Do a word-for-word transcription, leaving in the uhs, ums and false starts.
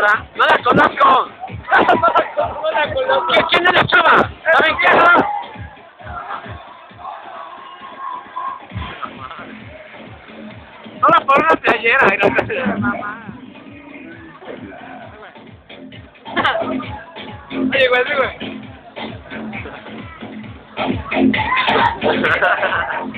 Sandra? No la conozco. No la conozco. ¿Qui- ¿Quién es la chava? ¿Saben quién es? Solo por una playera. Y no te mamá. Oye, güey, sí, güey.